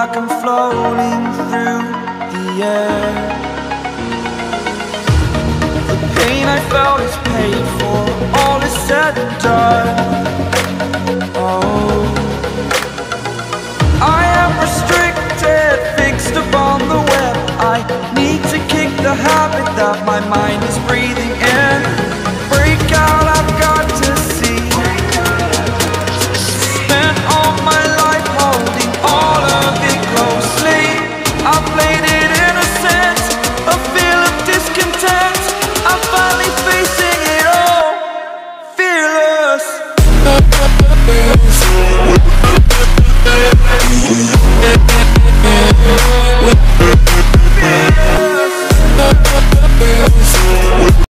like I'm floating through the air. The pain I felt is paid for, all is said and done. Oh, I am restricted, fixed upon the web. I need to kick the habit that my mind is breathing